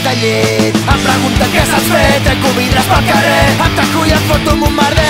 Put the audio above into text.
del llit. Em pregunten què saps fer, trenco vidres pel carrer, em tanco i em foto amb un merder.